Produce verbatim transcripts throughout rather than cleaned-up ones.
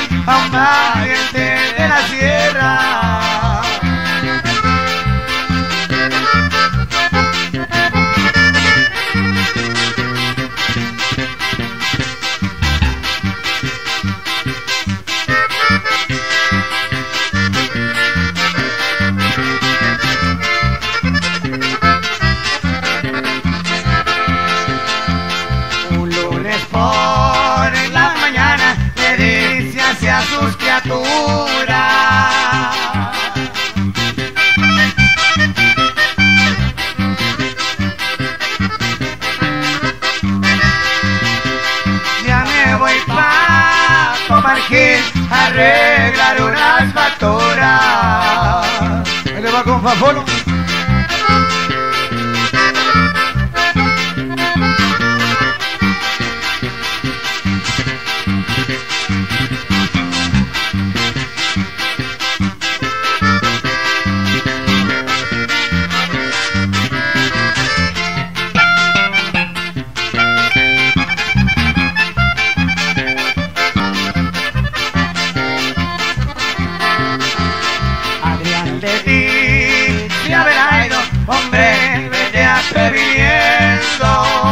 a un valiente de la sierra. A sus criaturas ya me voy pa' Comarquín a arreglar unas facturas. Ahí le va con Fafolo. Hombre, vete atreviendo.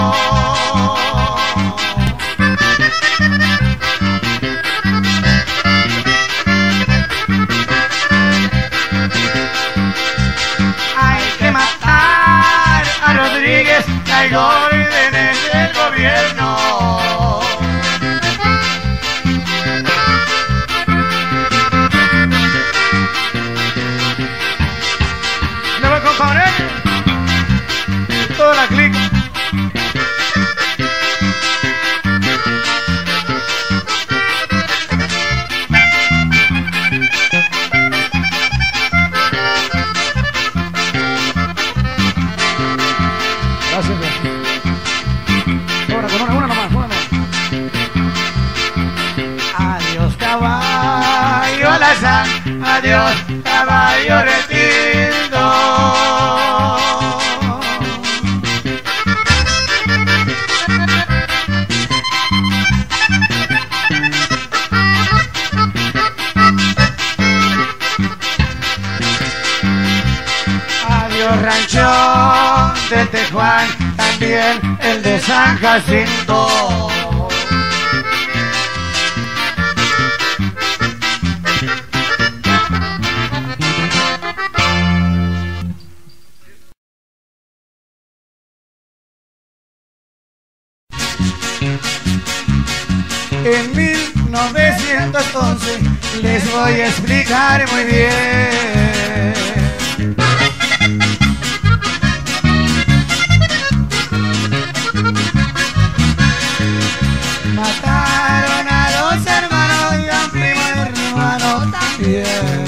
Hay que matar a Rodríguez, que hay órdenes del gobierno. ¿Le voy a componer? Toda la clic. Gracias. Ahora con una, una nomás, una nomás. Adiós caballo alazán, adiós caballo retildo. Rancho de Tejuán, también el de San Jacinto. En mil novecientos once les voy a explicar muy bien. Mataron a dos hermanos y a un primo hermano también.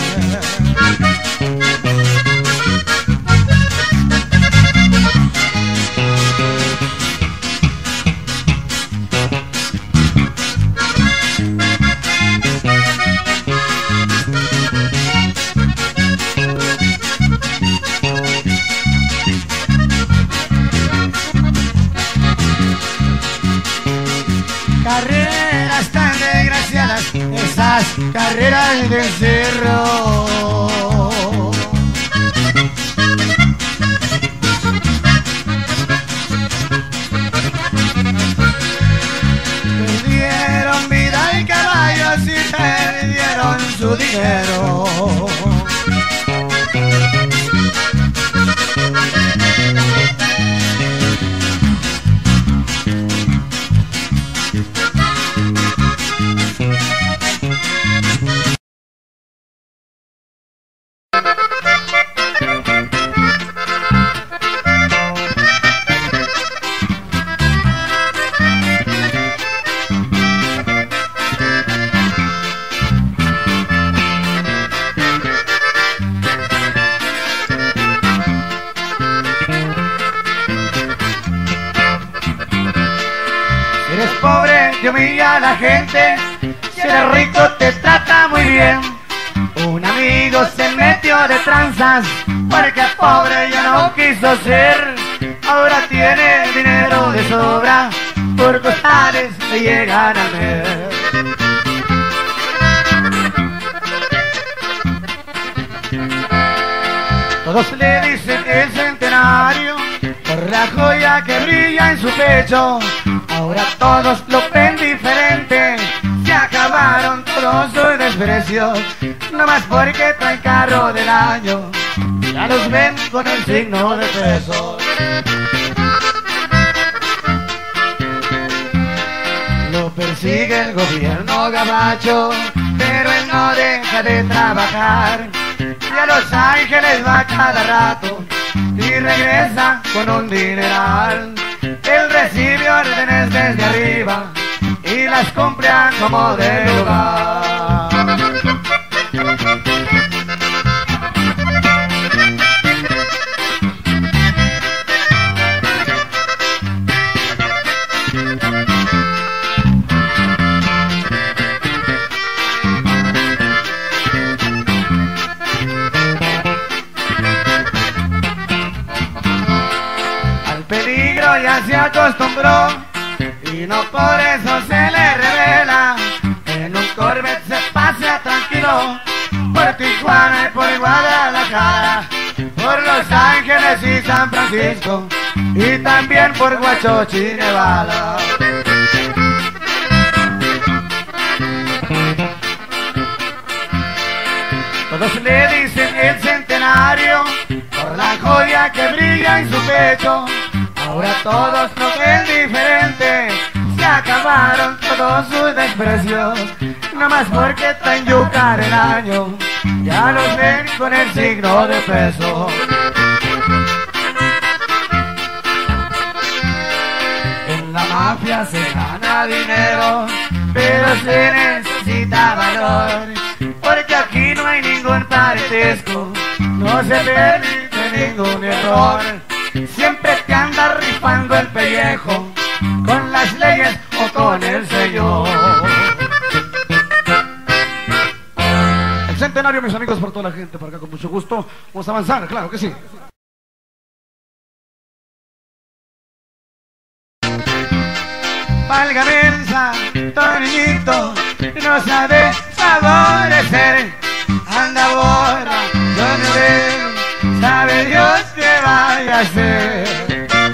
Carreras tan desgraciadas, esas carreras del cerro. Perdieron vida y caballos y perdieron su dinero. Que humilla a la gente, si eres rico te trata muy bien. Un amigo se metió de tranzas porque pobre ya no quiso ser. Ahora tiene dinero de sobra, por costales le llegan al mes. Todos le dicen el centenario por la joya que brilla en su pecho. Ahora todos lo ven diferente, se acabaron todos sus desprecios. No más porque traen carro del año, ya los ven con el signo de peso. Lo persigue el gobierno gabacho, pero él no deja de trabajar. Y a Los Ángeles va cada rato y regresa con un dineral. Él recibe órdenes desde arriba y las cumple a como de lugar. Ya se acostumbró y no por eso se le revela. En un Corvette se pasea tranquilo por Tijuana y por Guadalajara, por Los Ángeles y San Francisco, y también por Huachochi y Nevada. Todos le dicen el centenario por la joya que brilla en su pecho. Ahora todos lo ven diferente, se acabaron todos sus desprecios. No más porque traen yucar el año, ya los ven con el signo de peso. En la mafia se gana dinero, pero se necesita valor, porque aquí no hay ningún parentesco, no se permite ningún error. Siempre te anda rifando el pellejo, con las leyes o con el señor. El centenario, mis amigos, por toda la gente, por acá con mucho gusto. Vamos a avanzar, claro que sí. Válgame el santo niñito, no sabe favorecer, anda borra, yo no veo, sabe Dios qué vaya a hacer.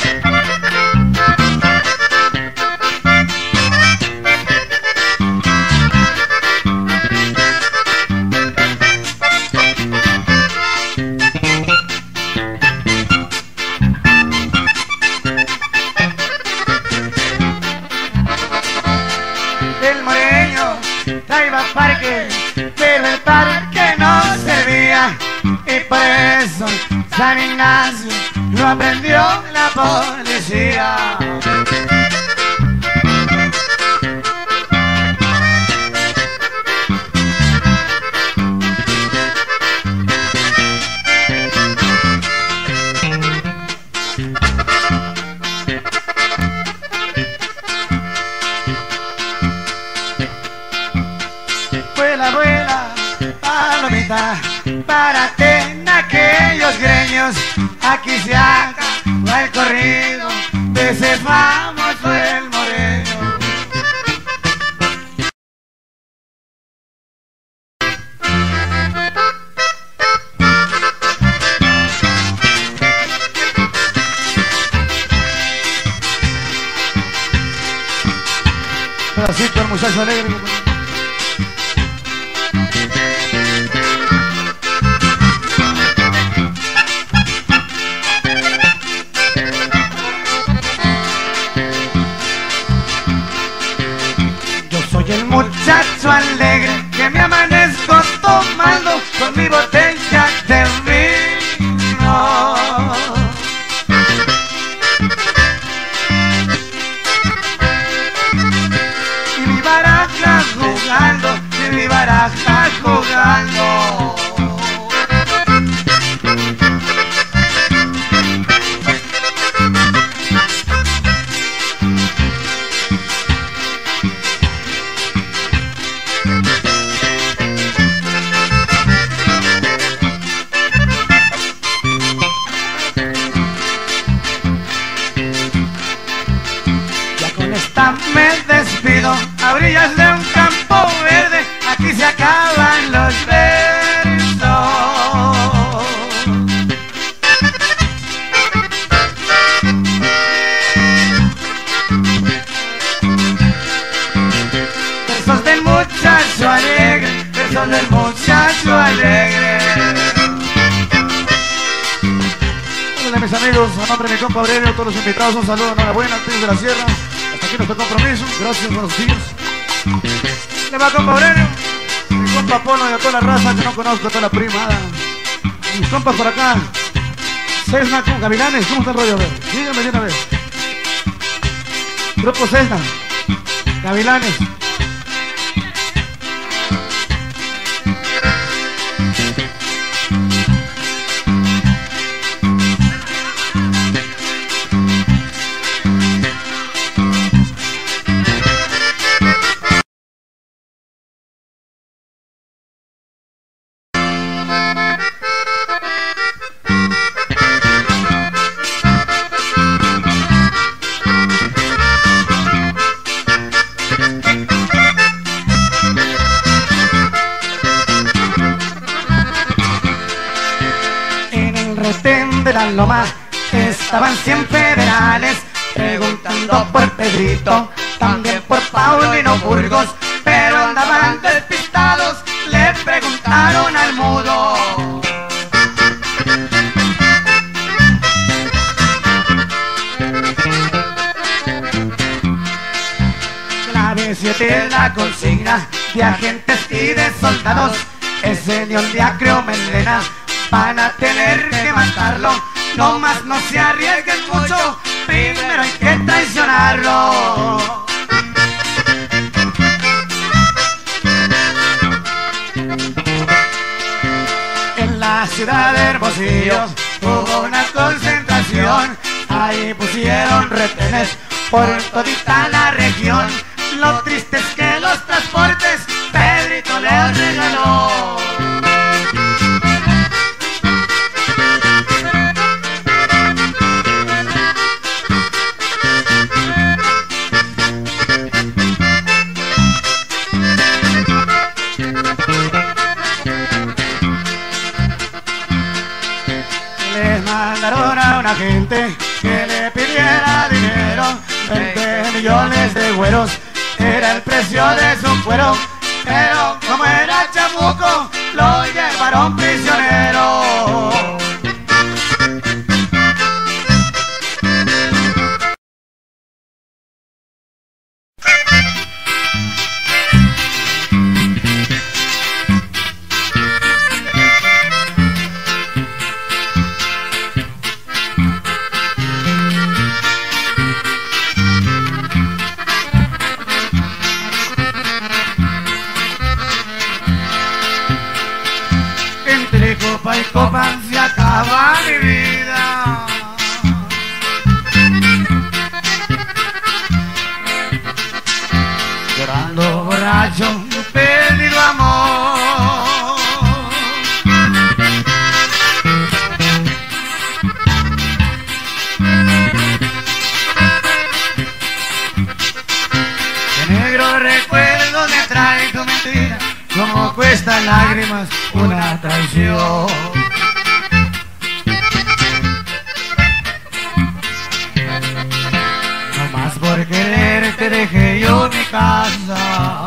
El moreño traía parque, pero el parque no servía, y por eso San Ignacio lo aprendió la policía. Vuela, vuela, palomita, párate en aquellos greños. Aquí se acaba el corrido de ese famoso el moreno. Pedacito el muchacho alegre. Soy el muchacho alegre que me amanezco tomando con mi botella de vino. Y mi baraja jugando, y mi baraja jugando. Me despido a orillas de un campo verde, aquí se acaban los besos. son el muchacho alegre. Hola mis amigos, a nombre de mi compa Aurelio, a todos los invitados, un saludo, enhorabuena, Antes de la Sierra. Hasta aquí nuestro compromiso, gracias, buenos días. Le va compa Aurelio, mi compa Polo y a toda la raza que no conozco, a toda la primada. Mis compas por acá, Cessna con Gavilanes, ¿cómo está el rollo? A ver, díganme de una vez. Grupo Cessna, Gavilanes. De la loma estaban cien federales preguntando por Pedrito, también por Paulino Burgos, pero andaban despistados, le preguntaron al mudo. Clave siete la consigna de agentes y de soldados, ese León Diacrio Melena van a tener que matarlo, no más no se arriesguen mucho, primero hay que traicionarlo. En la ciudad de Hermosillo hubo una concentración, ahí pusieron retenes por todita la región. Lo triste es que los transportes Pedrito les regaló. Les mandaron a una gente que le pidiera dinero, veinte millones de güeros era el precio de su cuero, pero como era chamuco lo llevaron prisionero. Entre copa y copa se acaba mi vida. Llorando borracho, perdido amor. Qué negro recuerdo me trae tu mentira, como cuestan lágrimas una traición. No más por quererte dejé yo mi casa.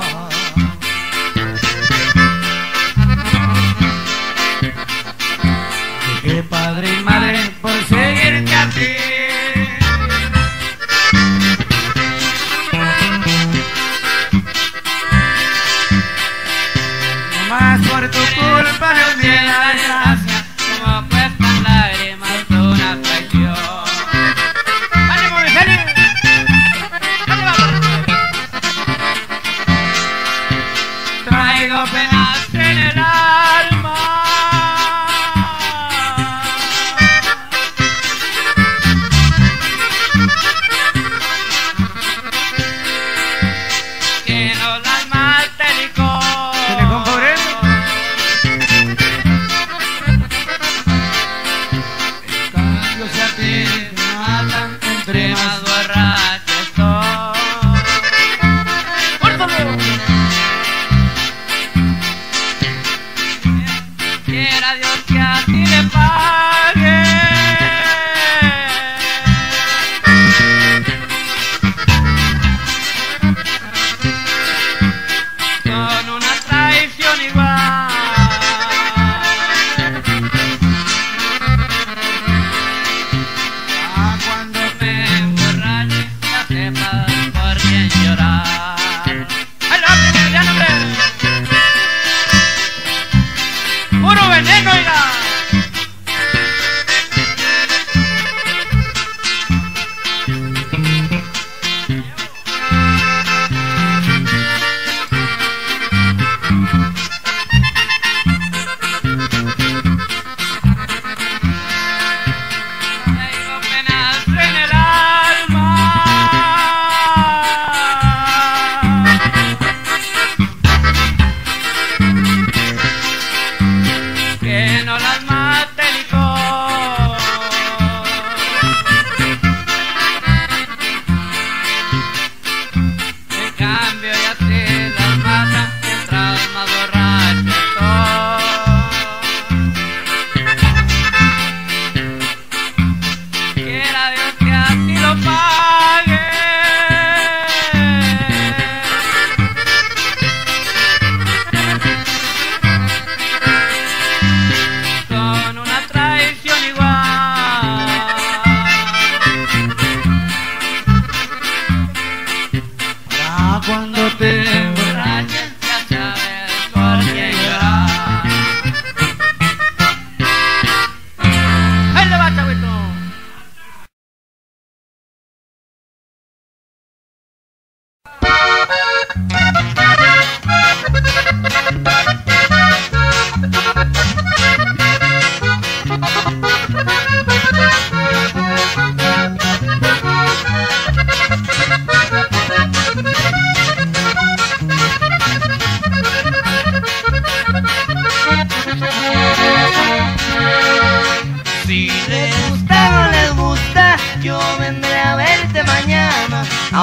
Dejé padre y madre por seguirte a ti. Más por tu culpa no tiene la desgracia, como cuestan lágrimas una traición. ¡Ánimo, Vicente! ¿Dónde vamos? Traigo penas en el alma, que no las mate el licor. Entre más borracho estoy. Quiera Dios que a ti le pague con una traición igual.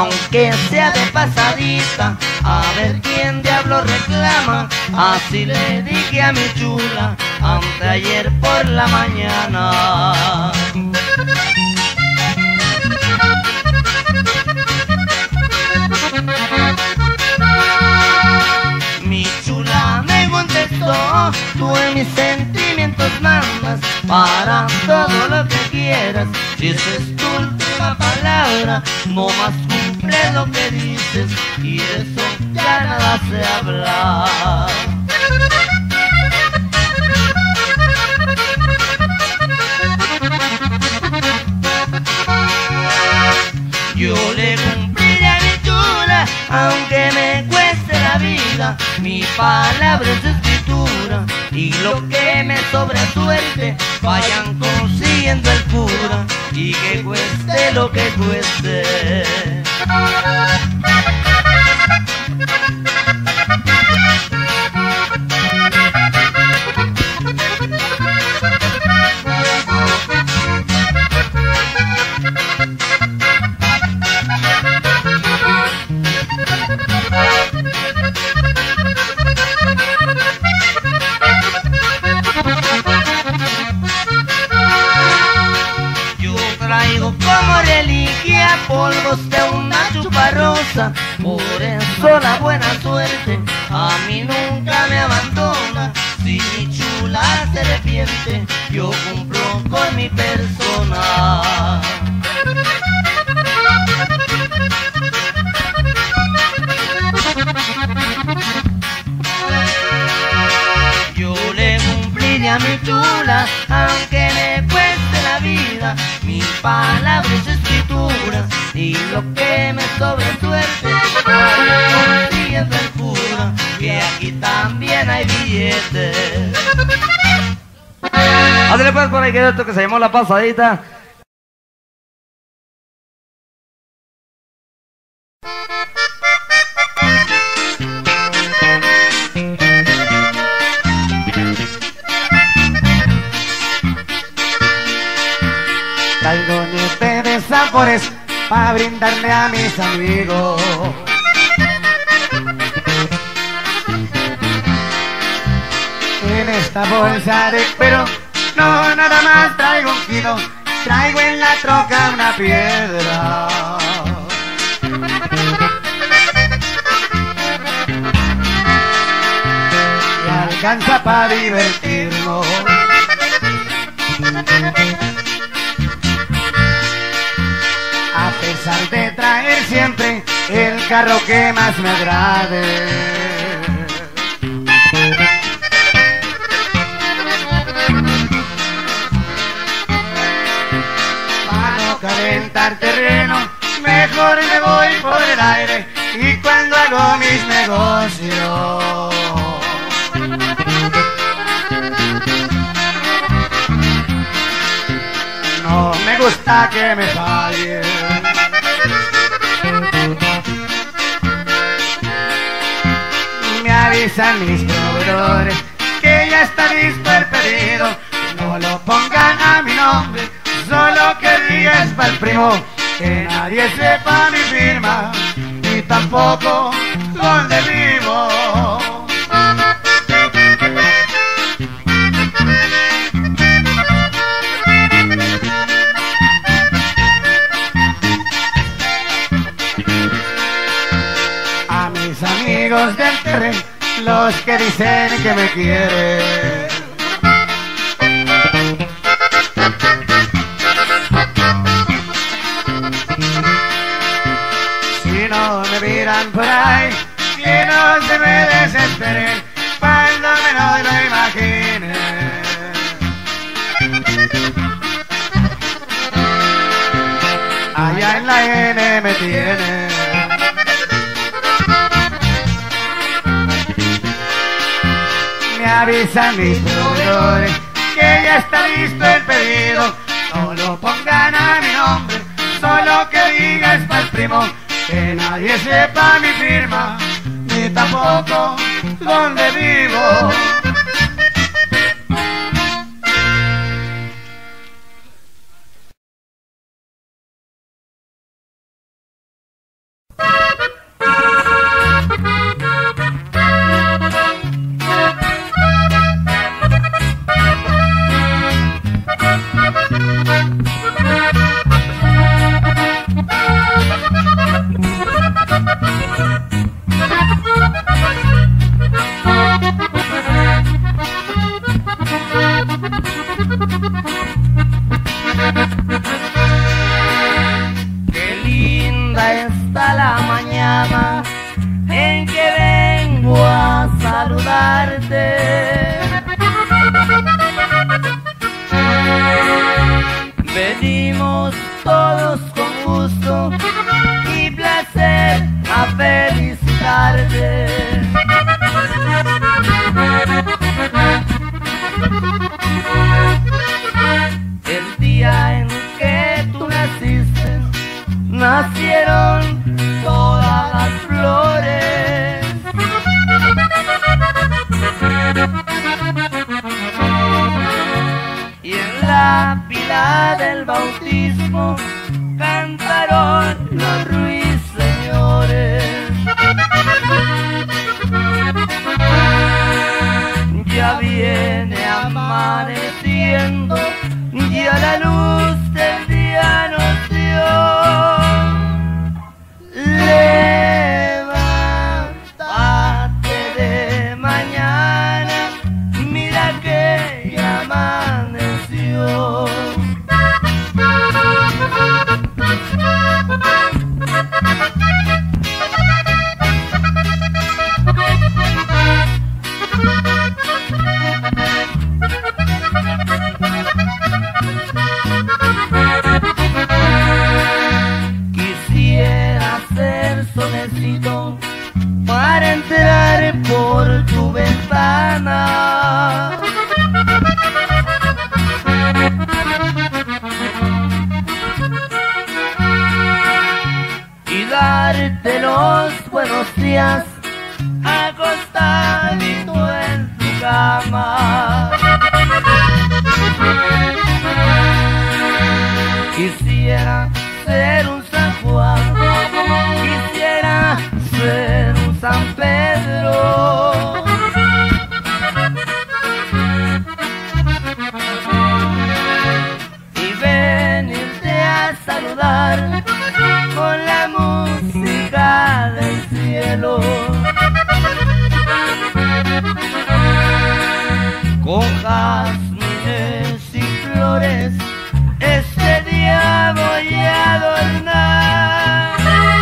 aunque sea de pasadita, a ver quién diablo reclama. Así le dije a mi chula anteayer por la mañana. Mi chula me contestó: tú en mis sentimientos mandas, para todo lo que quieras. Si esa es tu última palabra, no más cumple lo que dices, y de eso ya nada se habla. Yo le cumpliré a mi chula, aunque me cueste la vida. Mi palabra es escritura, y lo que me sobra suerte, vayan consiguiendo el cura, y que cueste lo que cueste. Traigo como reliquia polvos de una chuparrosa, por eso la buena suerte a mí nunca me abandona. Si mi chula se arrepiente, yo cumplo con mi persona. Yo le cumpliré a mi chula, aunque me cueste la vida. Mi palabra es escritura, y lo que me sobre suerte, vaya consiguiendo el cura, que aquí también hay billetes. Ándale pues, por ahí quedó esto que se llamó La Pasadita. Traigo nieve de sabores para brindarle a mis amigos. En esta bolsa de cuero, no nada más traigo un kilo, traigo en la troca una piedra. Y alcanza para divertirnos. A pesar de traer siempre el carro que más me agrade. Para no calentar terreno, mejor me voy por el aire, y cuando hago mis negocios no me gusta que me fallen. Me avisan mis proveedores que ya está listo el pedido. No lo pongan a mi nombre, solo que diga es para el primo. Que nadie sepa mi firma, ni tampoco dónde vivo. Amigos del terreno, los que dicen que me quieren, si no me miran por ahí, que no se me desesperen cuando menos lo imaginen. Allá en la N me tienen. Me avisan mis proveedores que ya está listo el pedido. No lo pongan a mi nombre, solo que diga es para el primo. Que nadie sepa mi firma, ni tampoco dónde vivo. todos con gusto y placer a felicitarte. El día en que tú naciste, nacieron todas las flores. Y en la pila del bautismo cantaron los ruiseñores. Ya viene amaneciendo, ya la luz del día nos dio. Levántate de mañana, mira que ya amaneció. Quisiera ser solecito para entrar por tu ventana y darte los buenos días acostadito en tu cama. Quisiera ser un San Juan, quisiera ser un San Pedro, y venirte a saludar con la música del cielo, con jazmines y flores. Este día voy a adornar,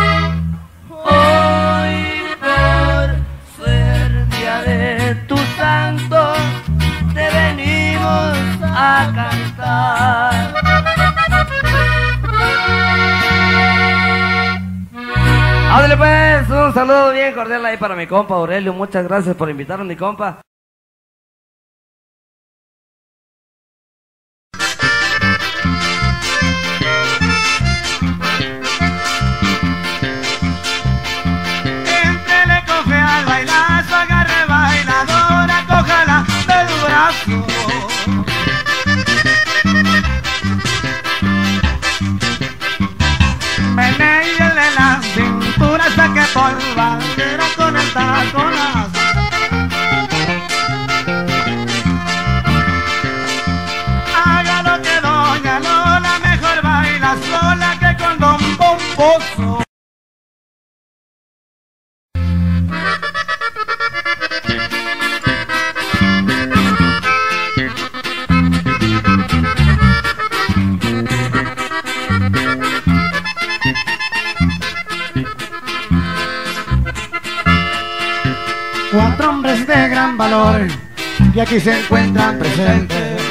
hoy por ser día de tu santo, te venimos a cantar. Ándale pues, un saludo bien cordial ahí para mi compa Aurelio, muchas gracias por invitarme, mi compa. Menéale la cintura hasta que por bandera con el taconazo. Haga lo que doña Lola, mejor baila sola que con don Pomposo. Cuatro hombres de gran valor que aquí se encuentran presentes.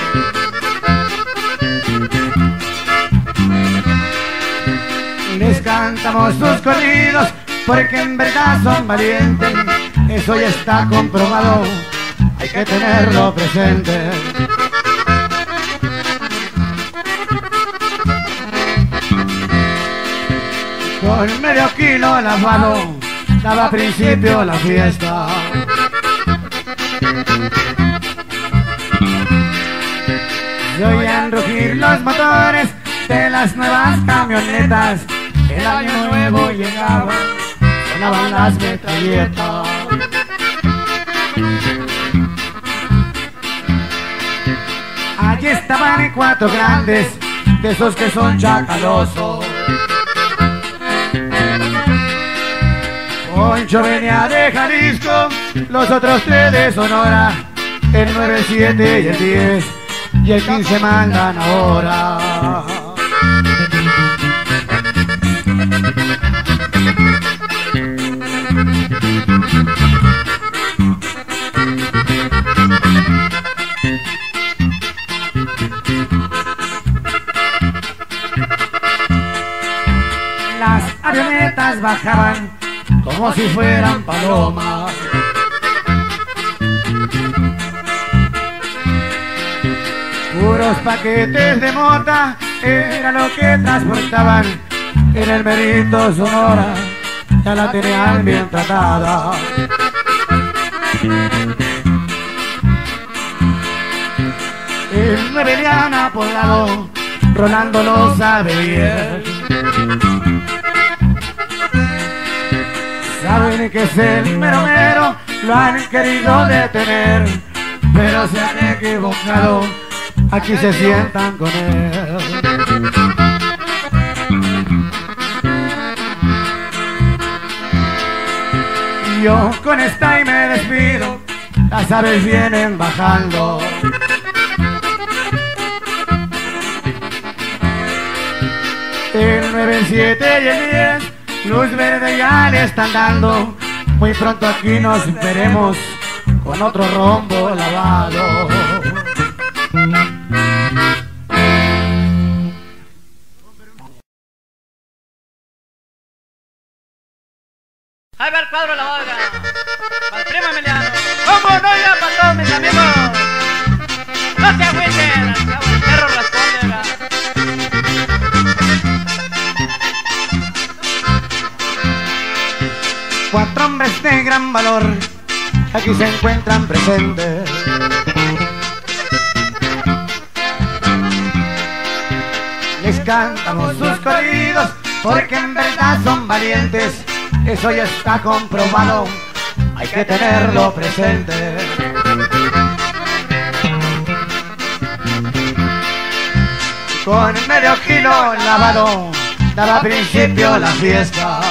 Les cantamos sus corridos porque en verdad son valientes. Eso ya está comprobado, hay que tenerlo presente. Con medio kilo lavado daba principio la fiesta. Se oían rugir los motores de las nuevas camionetas. El año nuevo llegaba, sonaban las metralletas. Allí estaban cuatro grandes, de esos que son chacalosos. Poncho venía de Jalisco, los otros tres de Sonora, el nueve, siete y el diez, y el quince mandan ahora. avionetas bajaban como si fueran palomas. Puros paquetes de mota era lo que transportaban. En el Merito Sonora ya la tenían bien tratada. El nueve de Ana Poblado, Rolando lo sabe bien. Saben que es el mero mero, lo han querido detener, pero se han equivocado, aquí se sientan con él. Yo con esta y me despido, las aves vienen bajando. El nueve, el siete y el diez, luz verde ya le están dando. Muy pronto aquí nos veremos con otro rombo lavado. Ahí va el cuadro la oiga, para el primo Emiliano. ¿Cómo no ya para todos mis amigos? No se agüiten, al cabo el perro responde, oiga. Cuatro hombres de gran valor aquí se encuentran presentes. Les cantamos sus corridos porque en verdad son valientes. Eso ya está comprobado, hay que tenerlo presente. Con el medio kilo lavado daba principio la fiesta.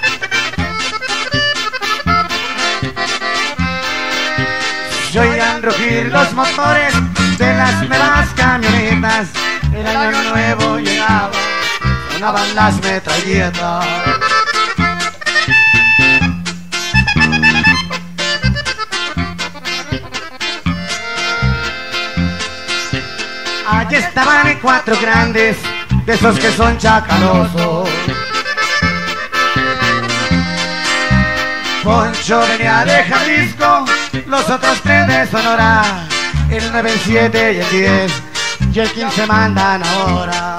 Se oían rugir los motores de las nuevas camionetas. El año nuevo llegaba, sonaban las metralletas. Allí estaban cuatro grandes, de esos que son chacalosos. Poncho venía de Jalisco, los otros tres de Sonora. El nueve, el siete y el diez, y el quince mandan ahora.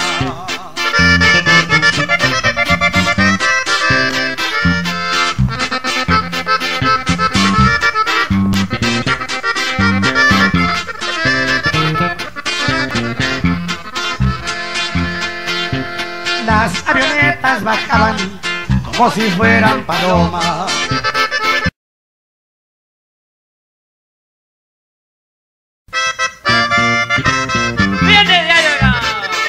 Las avionetas bajaban como si fueran palomas. ¡Viene de ahí, oiga!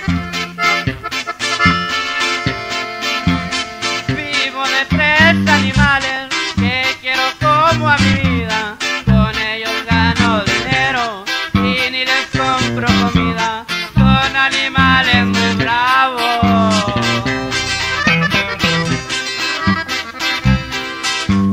Vivo de tres animales que quiero como a mi vida. Con ellos gano dinero y ni les compro comida. Son animales muy bravos.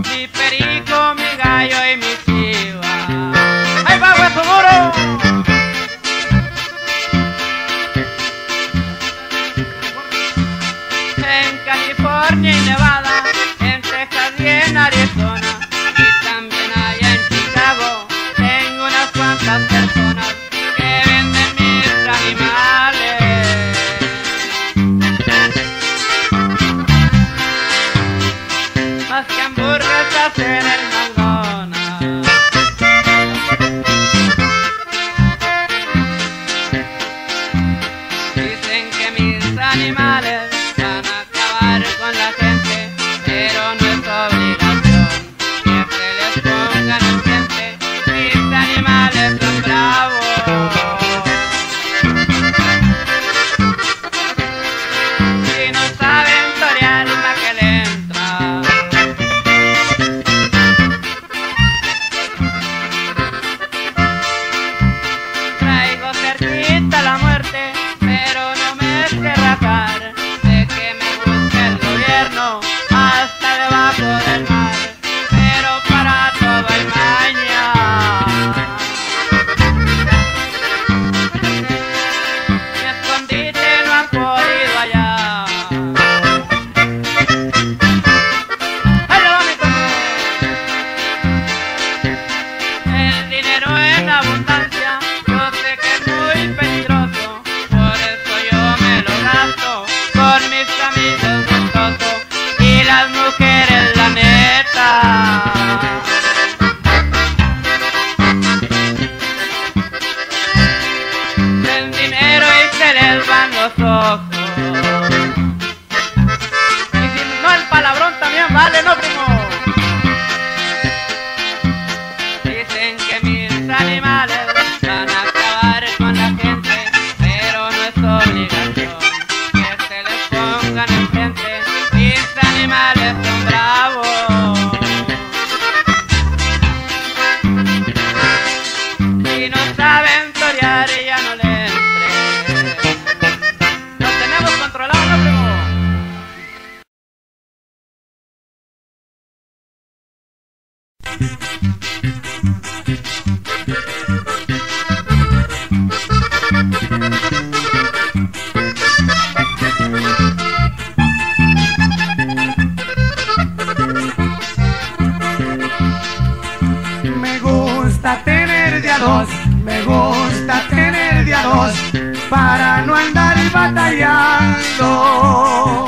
si no saben torear ya no le entre. Lo tenemos controlado, ¿no, primo? Me gusta tener de a dos, me gusta tener de a dos, para no andar batallando.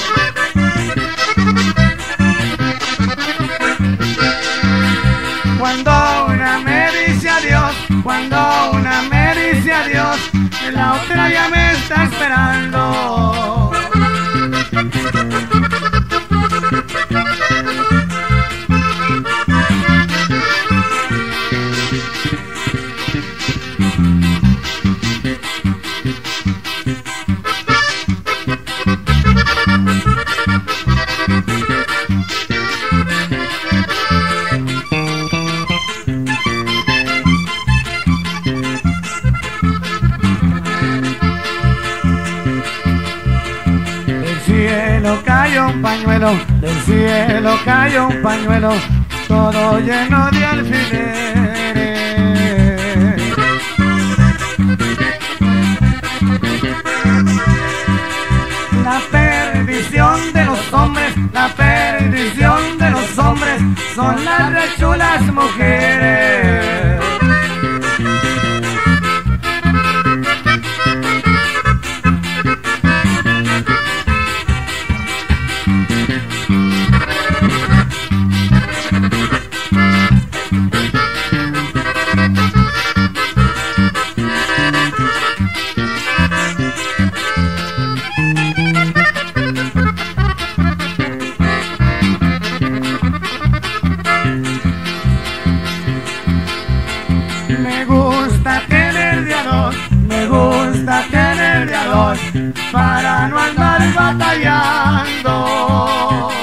Cuando una me dice adiós, cuando una me dice adiós, la otra ya me está esperando. Cayó un pañuelo, del cielo cayó un pañuelo, todo lleno de alfileres. La perdición de los hombres, la perdición de los hombres, son las rechulas mujeres. Para no andar batallando.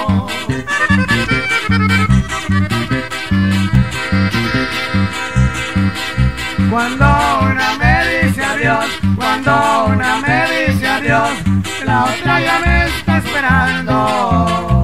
Cuando una me dice adiós, cuando una me dice adiós, la otra ya me está esperando.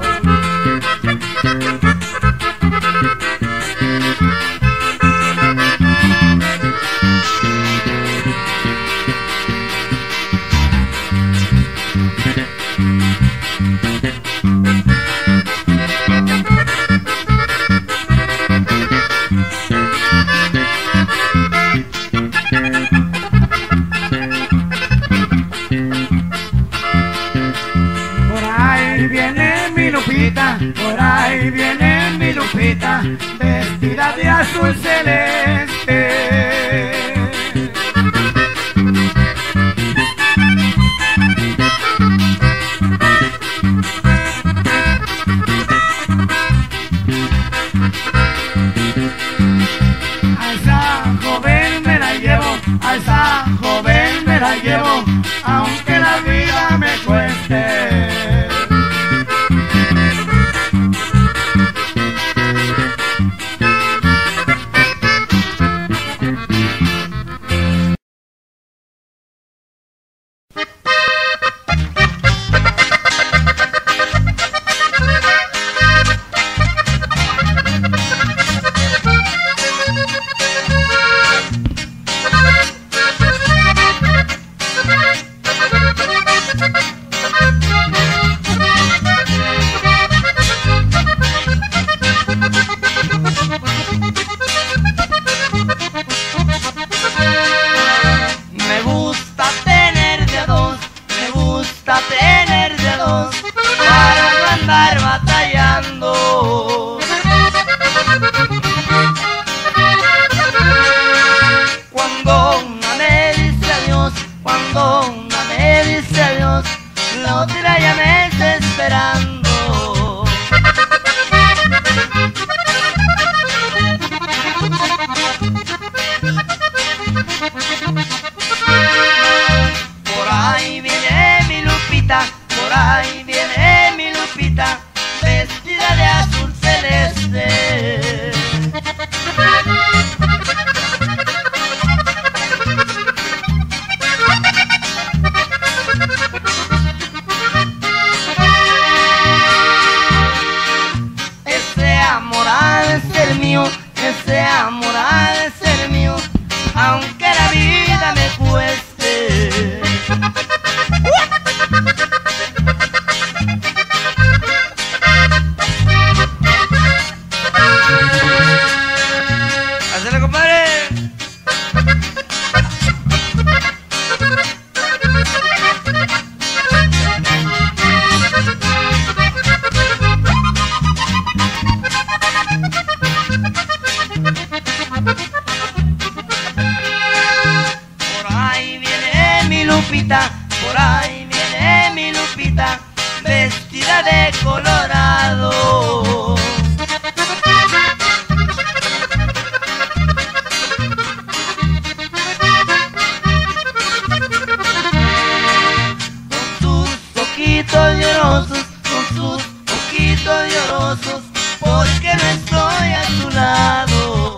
Por ahí viene mi Lupita, vestida de azul celeste. A esa joven me la llevo, a esa joven me la llevo, aunque la vida me cueste. aunque la vida me cueste. ¡Hacele, compadre! Por ahí viene mi Lupita, por ahí viene mi Lupita, vestida de colorado. Con sus ojitos llorosos, con sus ojitos llorosos, porque no estoy a su lado.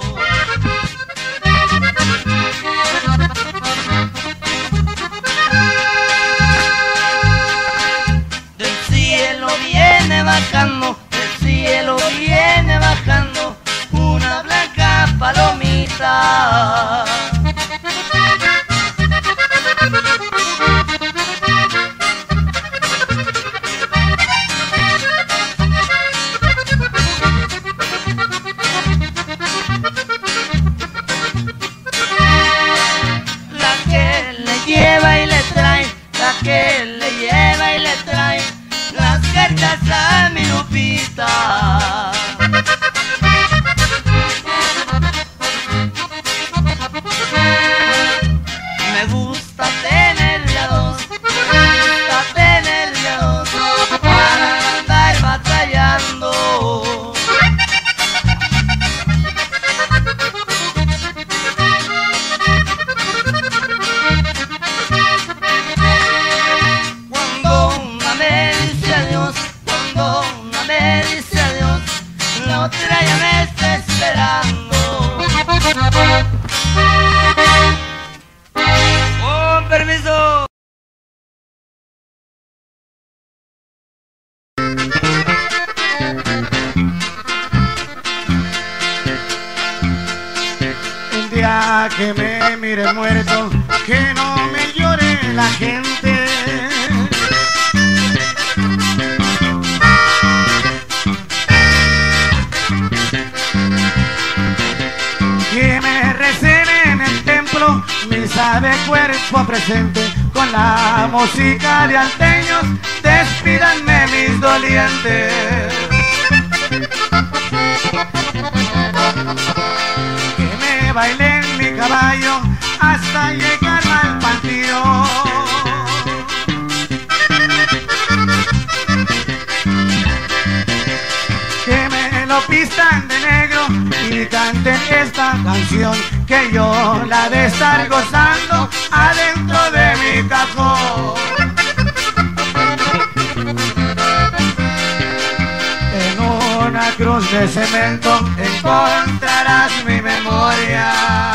Del cielo viene bajando, del cielo viene bajando una blanca palomita. La que le lleva y le trae, la que le lleva y le trae las cartas a mi Lupita. Me gusta tenerle a dos, me gusta tenerle a dos para andar batallando. Cuando una me dice adiós, cuando una me dice adiós, la otra ya me está esperando. Con permiso. El día que me mire muerto, que no me llore la gente. Que me recen en el templo, misa de cuerpo presente, con la música de alteños, despídanme mis dolientes. Que me bailen mi caballo hasta llegar al panteón. Que me lo pistan de negro y canten esta canción, que yo la de estar gozando adentro de mi cajón. En una cruz de cemento encontrarás mi memoria.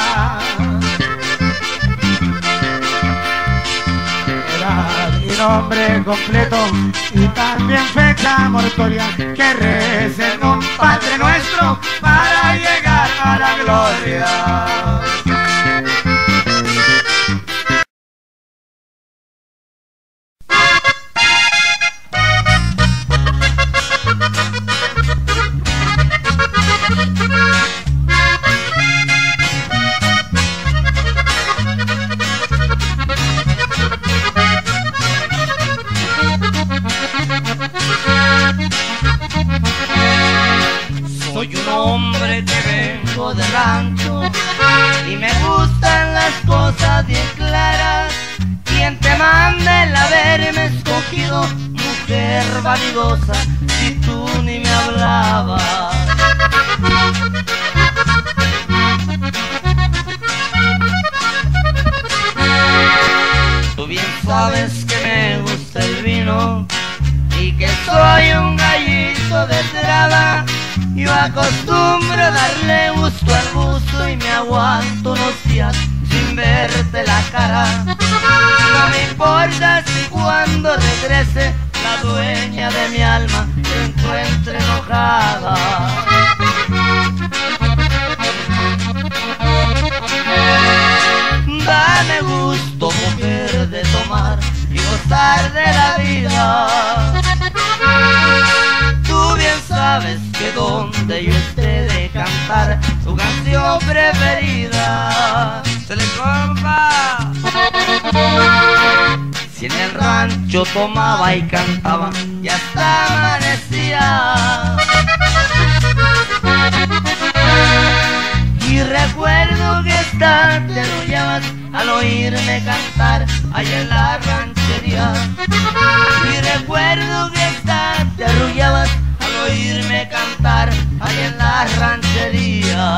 Edad y nombre completo y también fecha mortuoria, que recen un Padre Nuestro para llegar a la gloria. Soy un hombre que vengo de rancho y me gustan las cosas bien claras. ¿Quién te manda el haberme escogido, mujer vanidosa, si tú ni me hablabas? Tú bien sabes que me gusta el vino y que soy un gallito de traba. Yo acostumbro darle gusto al gusto y me aguanto unos días sin verte la cara. No me importa si cuando regrese la dueña de mi alma se encuentre enojada. gozar de la vida. Tú bien sabes que donde yo esté de cantar tu canción preferida. Se le compa. Si en el rancho tomaba y cantaba y hasta amanecía. Y recuerdo que hasta te arrullabas al oírme cantar allá en la ranchería. Y recuerdo que hasta te arrullabas al oírme cantar allá en la ranchería.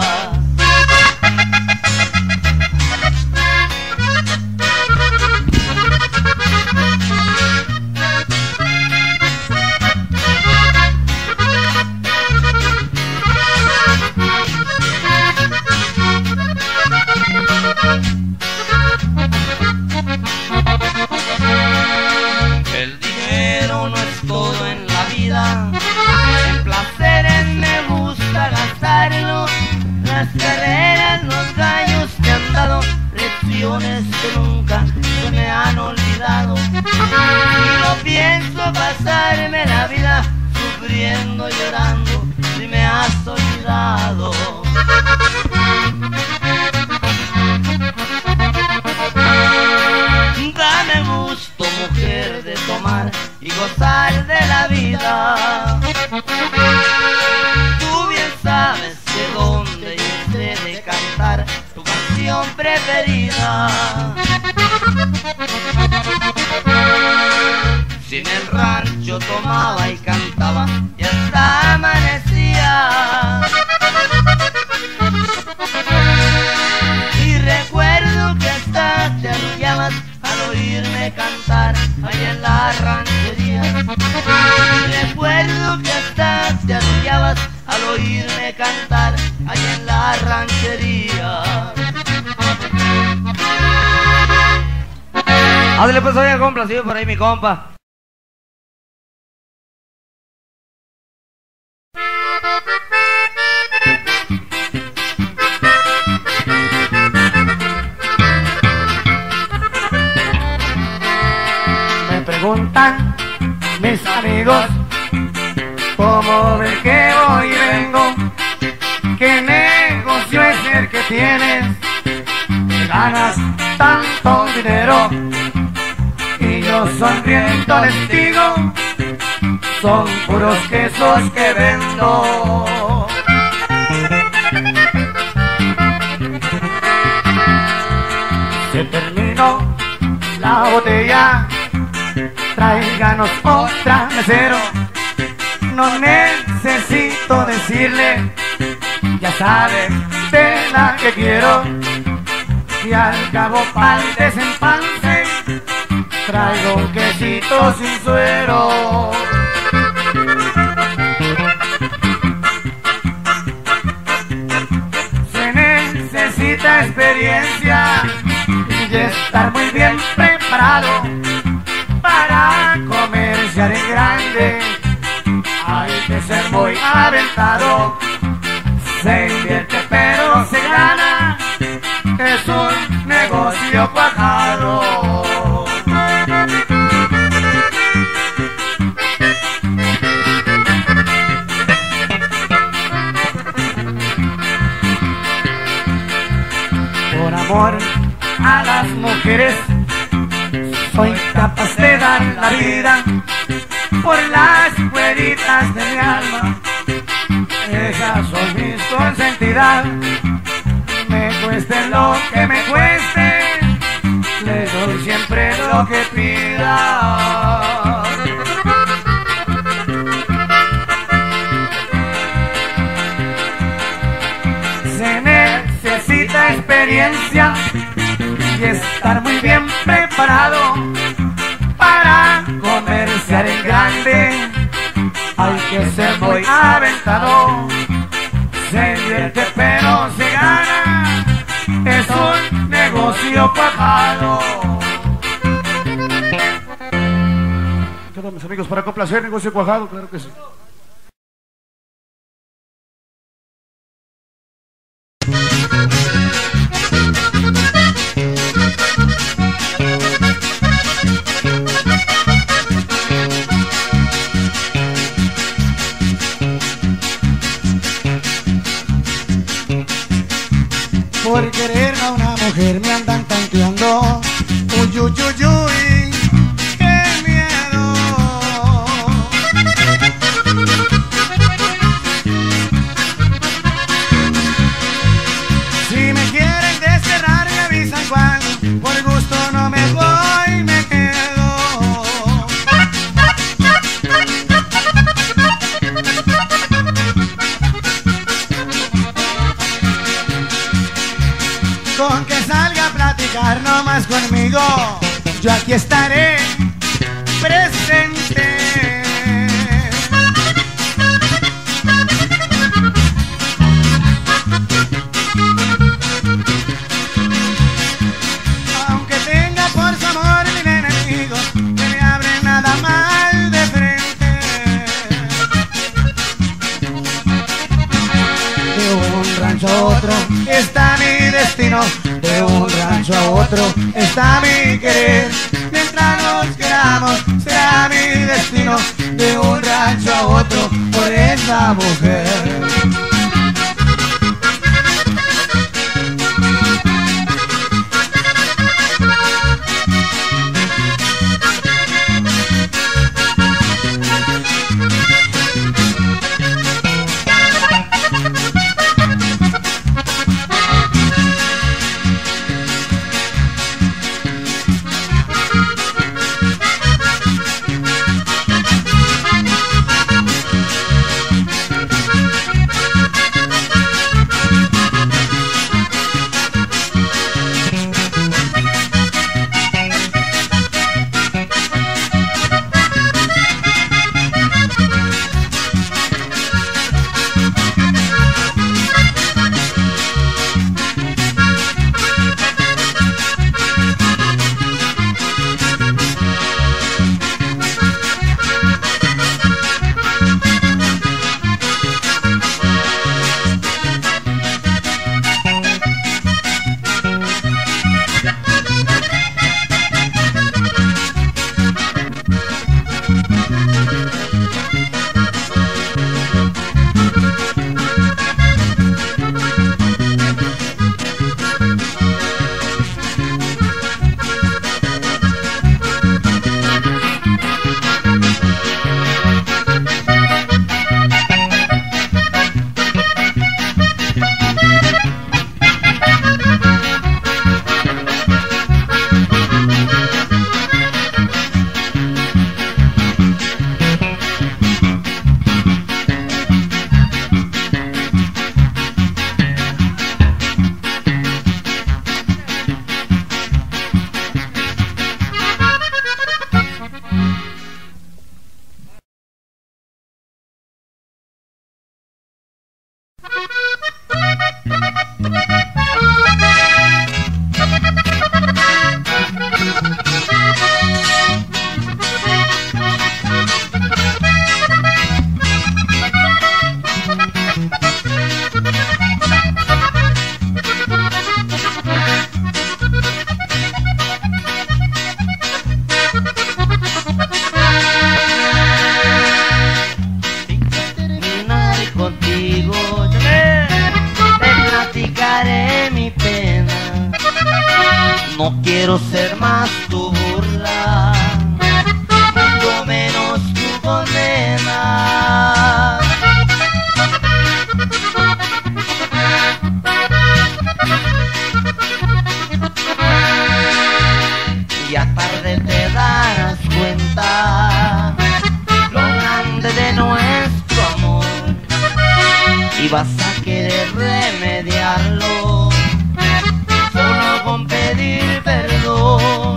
El dinero no es todo en la vida, en placeres me gusta gastarlo. Las carreras, los gallos que han dado, lecciones que nunca se me han olvidado. Y no pienso pasarme la vida sufriendo, llorando, si me has olvidado. Dame gusto, mujer, de tomar y gozar de la vida. Tú bien sabes que donde yo esté de cantar tu canción preferida. Si en el rancho tomaba y cantaba y hasta amanecía. Y recuerdo que hasta te arrullabas al oírme cantar allá en la ranchería. Y recuerdo que hasta te arrullabas al oírme cantar allá en la ranchería. Ándale pues, oiga, complacido por ahí mi compa. Me preguntan mis amigos cómo de que voy y vengo, qué negocio es el que tienes, que ganas tanto dinero. Y yo sonriendo les digo, son puros quesos que vendo. Se terminó la botella, tráiganos otra, mesero. No necesito decirle, ya sabe de la que quiero. Y al cabo pa'l desempance traigo un quesito sin suero. Se necesita experiencia y estar muy bien preparado para comerciar en grande. Hay que ser muy aventado. Se invierte pero se gana, es un negocio cuajado. Por amor a las mujeres soy capaz de dar la vida por las güeritas de mi alma. Esas son mis consentidas, me cueste lo que me cueste, les doy siempre lo que pida. Se necesita experiencia y estar muy bien preparado para comerciar en grande. Hay que ser muy aventado. Se invierte pero se gana, es un negocio cuajado. ¿Qué tal, mis amigos? Para complacer, negocio cuajado, claro que sí. mujer me andan tanteando. Uy, uy, uy, uy, qué miedo. Si me quieren desterrar me avisan cuál, por gusto no me voy, me quedo. Con que salga a platicar nomás conmigo, yo aquí estaré presente. Aunque tenga por su amor mil enemigos, que me abren nada mal de frente. De un rancho a otro está mi destino, de un rancho a otro está mi querer. Mientras nos queramos será mi destino, de un rancho a otro por esa mujer. No quiero ser más tu burla, mucho menos tu condena. Ya tarde te darás cuenta lo grande de nuestro amor y vas a querer remediarlo solo con pedir perdón.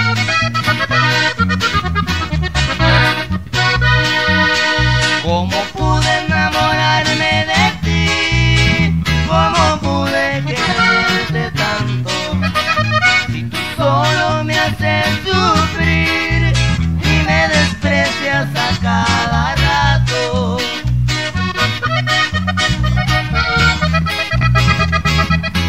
¿Cómo pude enamorarme de ti? ¿Cómo pude quererte tanto? Si tú solo me haces sufrir y me desprecias a cada rato.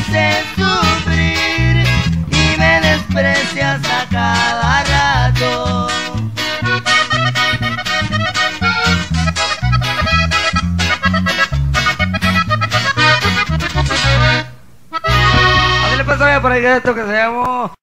haces sufrir y me desprecias a cada rato. A ver, le pasó por ahí esto que se llamó